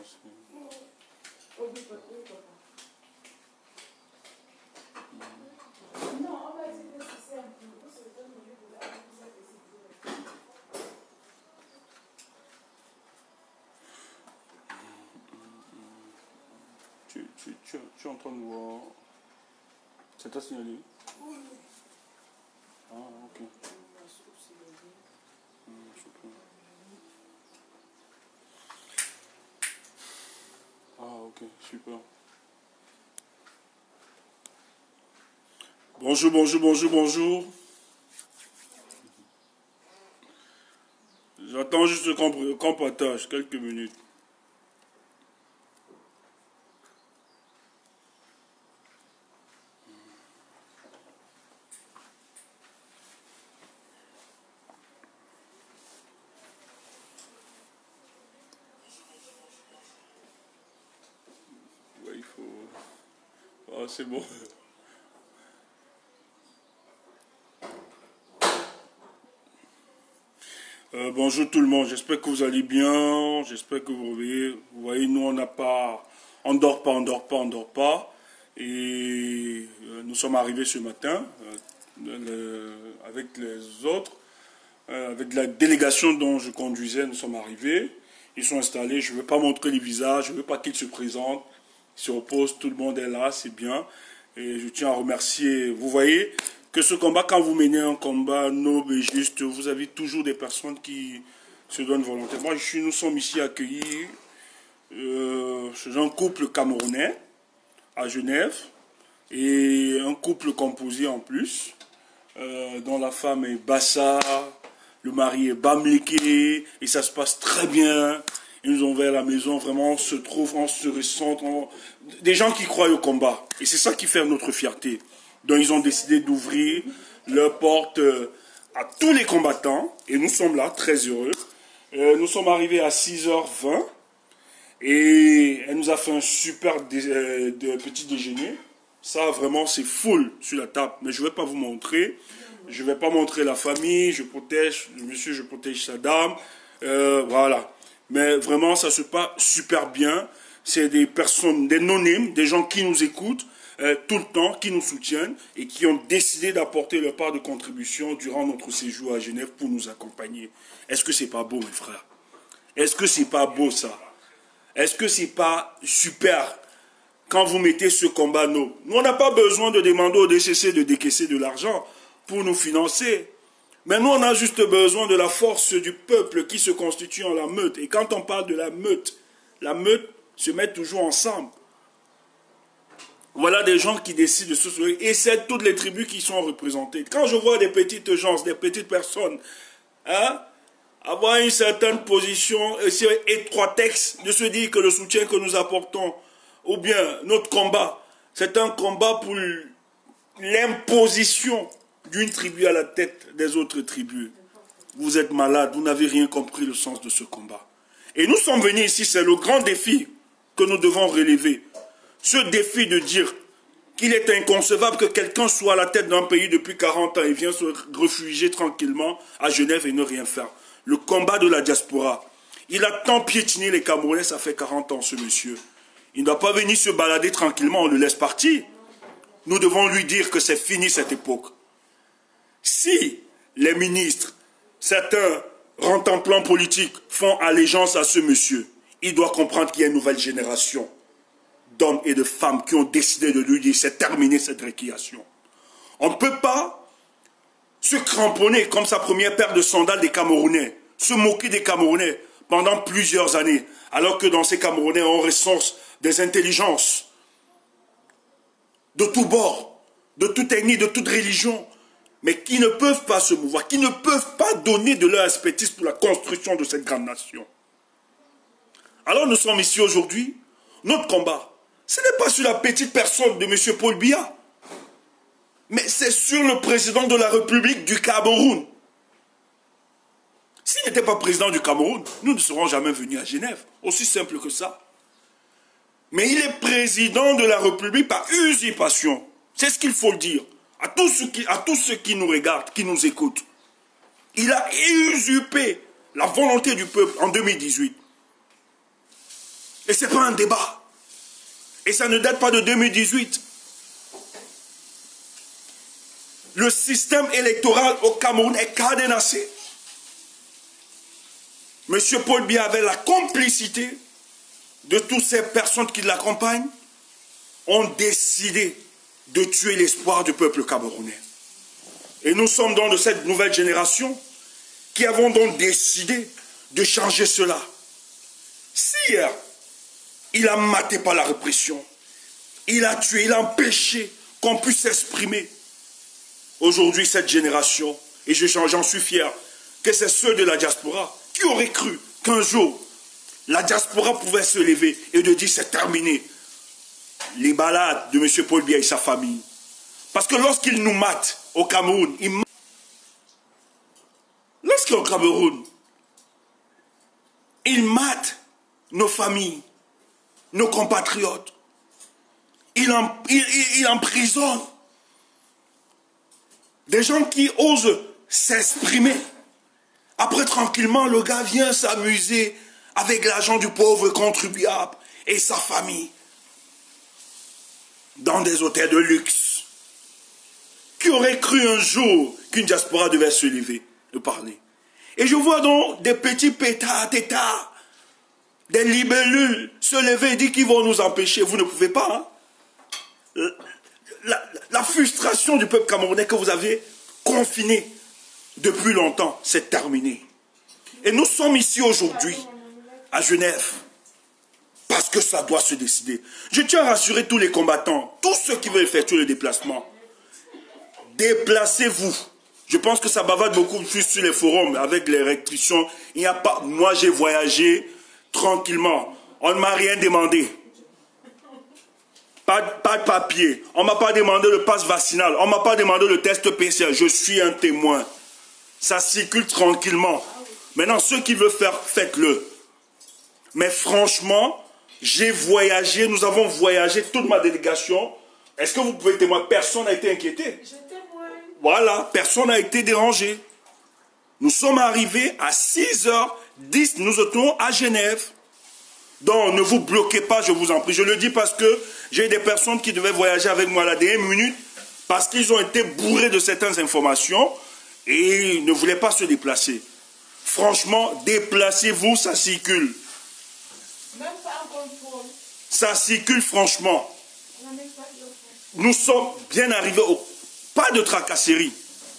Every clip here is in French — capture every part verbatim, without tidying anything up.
Tu, tu, tu, tu es en train de voir. C'est ta signalé? Oui. Ah, ok. Ah, ok, super. Bonjour, bonjour, bonjour, bonjour. J'attends juste qu'on partage quelques minutes. Ouais, il faut... Ah, c'est bon. Euh, bonjour tout le monde, j'espère que vous allez bien, j'espère que vous voyez, vous voyez, nous on n'a pas, on dort pas, on dort pas, on dort pas, et euh, nous sommes arrivés ce matin euh, le, avec les autres, euh, avec la délégation dont je conduisais, nous sommes arrivés, ils sont installés, je ne veux pas montrer les visages, je ne veux pas qu'ils se présentent, ils se reposent, tout le monde est là, c'est bien, et je tiens à remercier, vous voyez, que ce combat, quand vous menez un combat noble et juste, vous avez toujours des personnes qui se donnent volontairement. Je suis, nous sommes ici accueillis euh, chez un couple camerounais à Genève et un couple composé en plus, euh, dont la femme est Bassa, le mari est Bamléké, et ça se passe très bien. Ils nous ont ouvert la maison, vraiment on se trouve, on se ressent, on... des gens qui croient au combat. Et c'est ça qui fait notre fierté. Donc ils ont décidé d'ouvrir leurs portes à tous les combattants. Et nous sommes là, très heureux. Euh, nous sommes arrivés à six heures vingt. Et elle nous a fait un super dé euh, de petit déjeuner. Ça, vraiment, c'est full sur la table. Mais je ne vais pas vous montrer. Je ne vais pas montrer la famille. Je protège le monsieur, je protège sa dame. Euh, voilà. Mais vraiment, ça se passe super bien. C'est des personnes, des non-names, des gens qui nous écoutent. Euh, tout le temps, qui nous soutiennent et qui ont décidé d'apporter leur part de contribution durant notre séjour à Genève pour nous accompagner. Est-ce que c'est pas beau, mes frères? Est-ce que c'est pas beau, ça? Est-ce que c'est pas super quand vous mettez ce combat noble? Nous, on n'a pas besoin de demander au D C C de décaisser de l'argent pour nous financer. Mais nous, on a juste besoin de la force du peuple qui se constitue en la meute. Et quand on parle de la meute, la meute se met toujours ensemble. Voilà des gens qui décident de se soulever. Et c'est toutes les tribus qui sont représentées. Quand je vois des petites gens, des petites personnes, hein, avoir une certaine position, étroitesse, de se dire que le soutien que nous apportons, ou bien notre combat, c'est un combat pour l'imposition d'une tribu à la tête des autres tribus. Vous êtes malade, vous n'avez rien compris le sens de ce combat. Et nous sommes venus ici, c'est le grand défi que nous devons relever. Ce défi de dire qu'il est inconcevable que quelqu'un soit à la tête d'un pays depuis quarante ans et vient se réfugier tranquillement à Genève et ne rien faire. Le combat de la diaspora. Il a tant piétiné les Camerounais, ça fait quarante ans ce monsieur. Il ne doit pas venir se balader tranquillement, on le laisse partir. Nous devons lui dire que c'est fini cette époque. Si les ministres, certains rentemplants politiques font allégeance à ce monsieur, il doit comprendre qu'il y a une nouvelle génération d'hommes et de femmes qui ont décidé de lui dire c'est terminé cette récréation. On ne peut pas se cramponner comme sa première paire de sandales des Camerounais, se moquer des Camerounais pendant plusieurs années, alors que dans ces Camerounais on recense des intelligences de tous bords, de toute ethnie, de toute religion, mais qui ne peuvent pas se mouvoir, qui ne peuvent pas donner de leur expertise pour la construction de cette grande nation. Alors nous sommes ici aujourd'hui, notre combat, ce n'est pas sur la petite personne de M. Paul Biya, mais c'est sur le président de la République du Cameroun. S'il n'était pas président du Cameroun, nous ne serons jamais venus à Genève. Aussi simple que ça. Mais il est président de la République par usurpation. C'est ce qu'il faut le dire. À tous, ceux qui, à tous ceux qui nous regardent, qui nous écoutent. Il a usurpé la volonté du peuple en deux mille dix-huit. Et ce n'est pas un débat. Et ça ne date pas de deux mille dix-huit. Le système électoral au Cameroun est cadenassé. Monsieur Paul Biya avait la complicité de toutes ces personnes qui l'accompagnent, ont décidé de tuer l'espoir du peuple camerounais. Et nous sommes dans de cette nouvelle génération qui avons donc décidé de changer cela. Si hier, il a maté par la répression, il a tué, il a empêché qu'on puisse s'exprimer. Aujourd'hui, cette génération, et j'en suis fier, que c'est ceux de la diaspora qui auraient cru qu'un jour, la diaspora pouvait se lever et de dire c'est terminé. Les balades de M. Paul Biya et sa famille. Parce que lorsqu'il nous mate au Cameroun, il mate. Lorsqu'au Cameroun, il mate nos familles, nos compatriotes. Il, en, il, il, il emprisonne des gens qui osent s'exprimer. Après, tranquillement, le gars vient s'amuser avec l'argent du pauvre contribuable et sa famille dans des hôtels de luxe. Qui aurait cru un jour qu'une diaspora devait se lever de parler? Et je vois donc des petits pétards, tétards, des libellules se lever et dire qu'ils vont nous empêcher. Vous ne pouvez pas. Hein? La, la, la frustration du peuple camerounais que vous avez confiné depuis longtemps, c'est terminé. Et nous sommes ici aujourd'hui, à Genève, parce que ça doit se décider. Je tiens à rassurer tous les combattants, tous ceux qui veulent effectuer le déplacement. Déplacez-vous. Je pense que ça bavade beaucoup plus sur les forums avec les restrictions. Il n'y a pas. Moi, j'ai voyagé tranquillement. On ne m'a rien demandé. Pas, pas de papier. On ne m'a pas demandé le passe vaccinal. On ne m'a pas demandé le test P C R. Je suis un témoin. Ça circule tranquillement. Maintenant, ceux qui veulent faire, faites-le. Mais franchement, j'ai voyagé. Nous avons voyagé, toute ma délégation. Est-ce que vous pouvez témoigner? Personne n'a été inquiété. Je témoigne. Voilà, personne n'a été dérangé. Nous sommes arrivés à six heures dix, nous étions à Genève. Donc, ne vous bloquez pas, je vous en prie. Je le dis parce que j'ai des personnes qui devaient voyager avec moi à la dernière minute parce qu'ils ont été bourrés de certaines informations et ils ne voulaient pas se déplacer. Franchement, déplacez-vous, ça circule. Même pas en contrôle. Ça circule franchement. On n'a même pas de contrôle. Nous sommes bien arrivés au... Pas de tracasserie.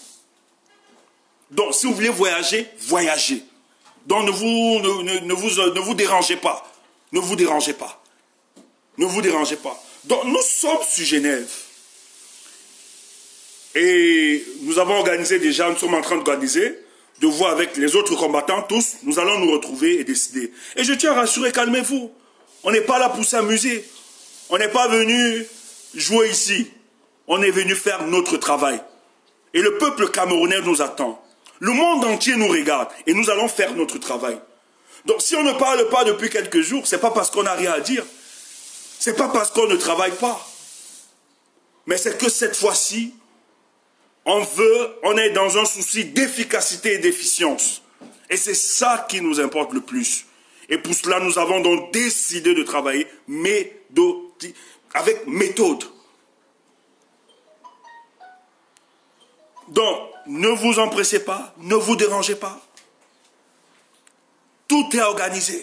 Donc, si vous voulez voyager, voyagez. Donc, ne vous, ne, ne, ne vous, ne vous dérangez pas. Ne vous dérangez pas. Ne vous dérangez pas. Donc, nous sommes sur Genève. Et nous avons organisé déjà, nous sommes en train d'organiser, de voir avec les autres combattants, tous, nous allons nous retrouver et décider. Et je tiens à rassurer, calmez-vous. On n'est pas là pour s'amuser. On n'est pas venu jouer ici. On est venu faire notre travail. Et le peuple camerounais nous attend. Le monde entier nous regarde et nous allons faire notre travail. Donc si on ne parle pas depuis quelques jours, ce n'est pas parce qu'on n'a rien à dire. Ce n'est pas parce qu'on ne travaille pas. Mais c'est que cette fois-ci, on veut, on est dans un souci d'efficacité et d'efficience. Et c'est ça qui nous importe le plus. Et pour cela, nous avons donc décidé de travailler méthodi- avec méthode. Donc, ne vous empressez pas, ne vous dérangez pas. Tout est organisé.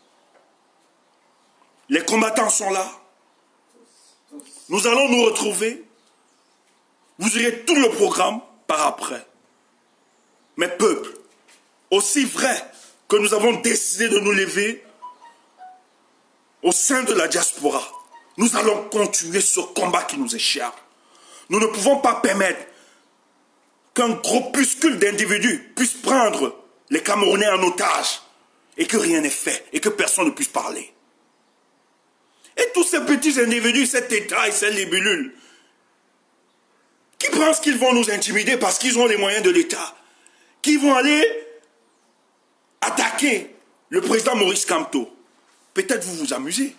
Les combattants sont là. Nous allons nous retrouver. Vous aurez tout le programme par après. Mais peuple, aussi vrai que nous avons décidé de nous lever au sein de la diaspora, nous allons continuer ce combat qui nous est cher. Nous ne pouvons pas permettre qu'un groupuscule d'individus puisse prendre les Camerounais en otage et que rien n'est fait et que personne ne puisse parler. Et tous ces petits individus, cet État et ces libellules, qui pensent qu'ils vont nous intimider parce qu'ils ont les moyens de l'État, qui vont aller attaquer le président Maurice Kamto. Peut-être vous vous amusez.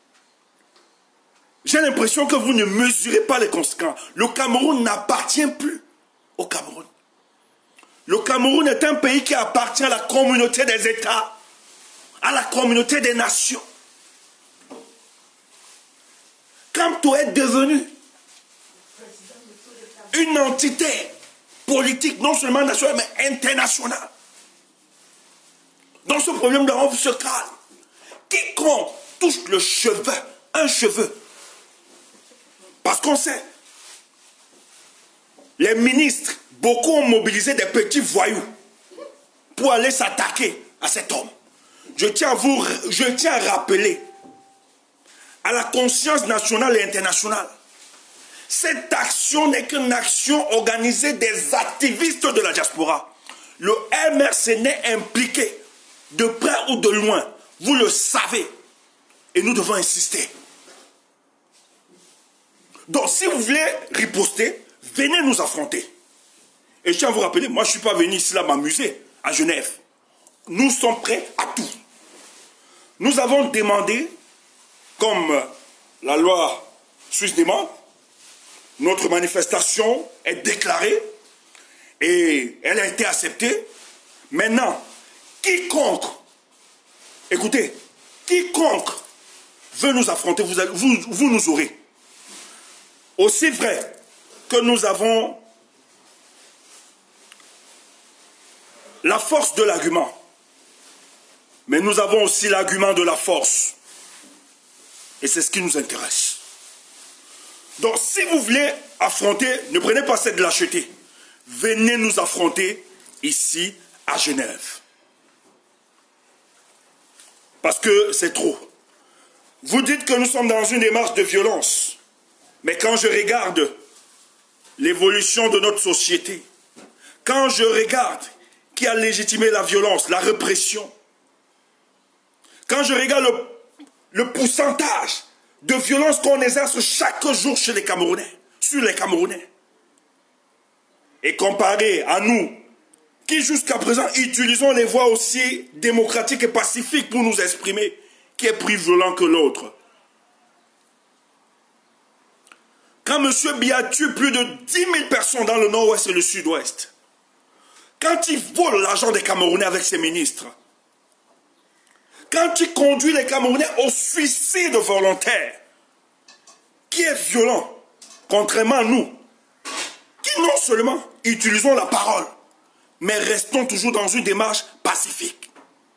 J'ai l'impression que vous ne mesurez pas les conséquences. Le Cameroun n'appartient plus au Cameroun. Le Cameroun est un pays qui appartient à la communauté des États, à la communauté des nations. Camto est devenu une entité politique, non seulement nationale, mais internationale. Dans ce problème de l'Europe se calme. Quiconque touche le cheveu, un cheveu, parce qu'on sait, les ministres, beaucoup ont mobilisé des petits voyous pour aller s'attaquer à cet homme. Je tiens à vous, je tiens à rappeler à la conscience nationale et internationale, cette action n'est qu'une action organisée des activistes de la diaspora. Le M R C n'est impliqué de près ou de loin. Vous le savez. Et nous devons insister. Donc, si vous voulez riposter, venez nous affronter. Et je tiens à vous rappeler, moi je ne suis pas venu ici là m'amuser à Genève. Nous sommes prêts à tout. Nous avons demandé, comme la loi suisse demande, notre manifestation est déclarée et elle a été acceptée. Maintenant, quiconque, écoutez, quiconque veut nous affronter, vous, vous, vous nous aurez. Aussi vrai que nous avons la force de l'argument, mais nous avons aussi l'argument de la force. Et c'est ce qui nous intéresse. Donc, si vous voulez affronter, ne prenez pas cette lâcheté. Venez nous affronter ici à Genève. Parce que c'est trop. Vous dites que nous sommes dans une démarche de violence. Mais quand je regarde l'évolution de notre société, quand je regarde qui a légitimé la violence, la répression, quand je regarde le, le pourcentage de violence qu'on exerce chaque jour chez les Camerounais, sur les Camerounais, et comparé à nous, qui jusqu'à présent utilisons les voies aussi démocratiques et pacifiques pour nous exprimer, qui est plus violent que l'autre. Quand M. Biya tue plus de dix mille personnes dans le nord-ouest et le sud-ouest, quand il vole l'argent des Camerounais avec ses ministres, quand il conduit les Camerounais au suicide volontaire, qui est violent, contrairement à nous, qui non seulement utilisons la parole, mais restons toujours dans une démarche pacifique,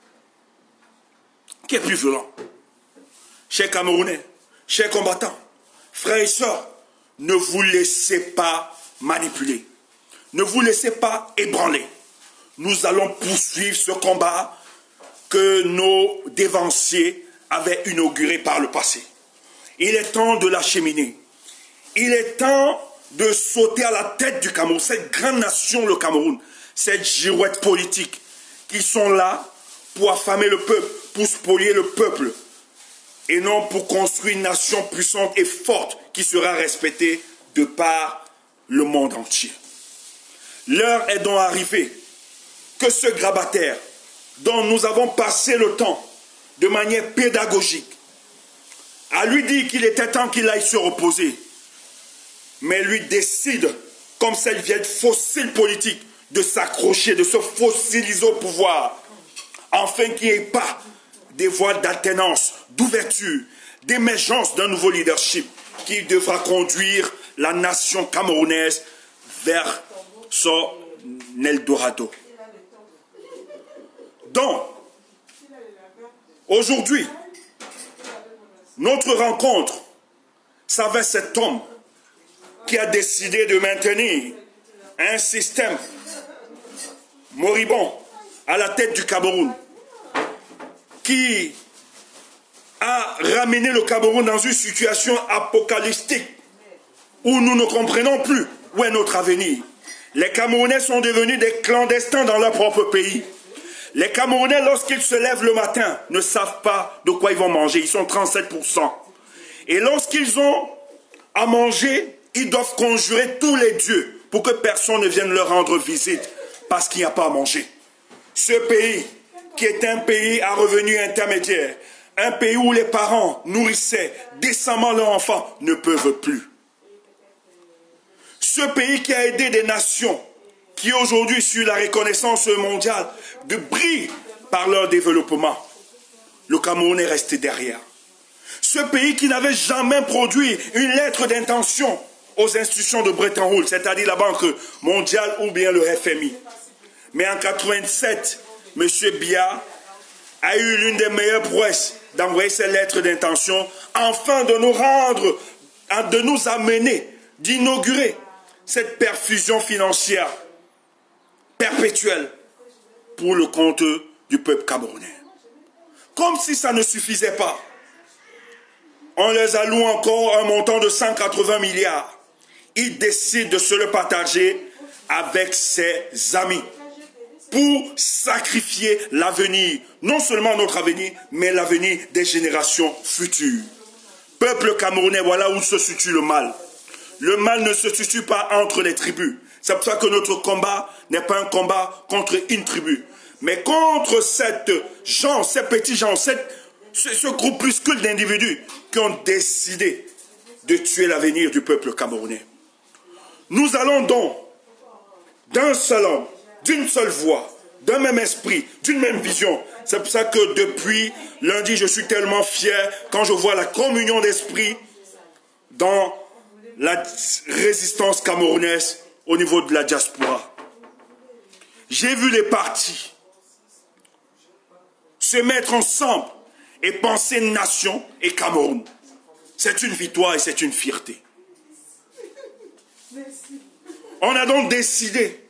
qui est plus violent. Chers Camerounais, chers combattants, frères et sœurs, ne vous laissez pas manipuler, ne vous laissez pas ébranler. Nous allons poursuivre ce combat que nos dévanciers avaient inauguré par le passé. Il est temps de l'acheminer. Il est temps de sauter à la tête du Cameroun, cette grande nation, le Cameroun, cette girouette politique qui sont là pour affamer le peuple, pour spolier le peuple, et non pour construire une nation puissante et forte qui sera respectée de par le monde entier. L'heure est donc arrivée que ce grabataire dont nous avons passé le temps de manière pédagogique à lui dire qu'il était temps qu'il aille se reposer, mais lui décide, comme cette vieille fossile politique, de s'accrocher, de se fossiliser au pouvoir, afin qu'il n'y ait pas des voies d'alternance, d'ouverture, d'émergence d'un nouveau leadership qui devra conduire la nation camerounaise vers son Eldorado. Donc, aujourd'hui, notre rencontre, ça va être cet homme qui a décidé de maintenir un système moribond à la tête du Cameroun, qui a ramené le Cameroun dans une situation apocalyptique où nous ne comprenons plus où est notre avenir. Les Camerounais sont devenus des clandestins dans leur propre pays. Les Camerounais, lorsqu'ils se lèvent le matin, ne savent pas de quoi ils vont manger. Ils sont trente-sept pour cent. Et lorsqu'ils ont à manger, ils doivent conjurer tous les dieux pour que personne ne vienne leur rendre visite parce qu'il n'y a pas à manger. Ce pays, qui est un pays à revenus intermédiaires, un pays où les parents nourrissaient décemment leurs enfants, ne peuvent plus. Ce pays qui a aidé des nations qui aujourd'hui, sur la reconnaissance mondiale, de brillent par leur développement. Le Cameroun est resté derrière. Ce pays qui n'avait jamais produit une lettre d'intention aux institutions de Bretton Woods, c'est-à-dire la Banque mondiale ou bien le F M I. Mais en mille neuf cent quatre-vingt-sept, M. Biya a eu l'une des meilleures prouesses d'envoyer ces lettres d'intention afin de nous rendre, de nous amener, d'inaugurer cette perfusion financière perpétuelle pour le compte du peuple camerounais. Comme si ça ne suffisait pas, on les alloue encore un montant de cent quatre-vingts milliards. Ils décident de se le partager avec ses amis pour sacrifier l'avenir, non seulement notre avenir, mais l'avenir des générations futures. Peuple camerounais, voilà où se situe le mal. Le mal ne se situe pas entre les tribus. C'est pour ça que notre combat n'est pas un combat contre une tribu, mais contre cette gens, ces petits gens, cette, ce, ce groupuscule d'individus qui ont décidé de tuer l'avenir du peuple camerounais. Nous allons donc d'un seul homme, d'une seule voix, d'un même esprit, d'une même vision. C'est pour ça que depuis lundi, je suis tellement fier quand je vois la communion d'esprit dans la résistance camerounaise au niveau de la diaspora. J'ai vu les partis se mettre ensemble et penser nation et Cameroun. C'est une victoire et c'est une fierté. On a donc décidé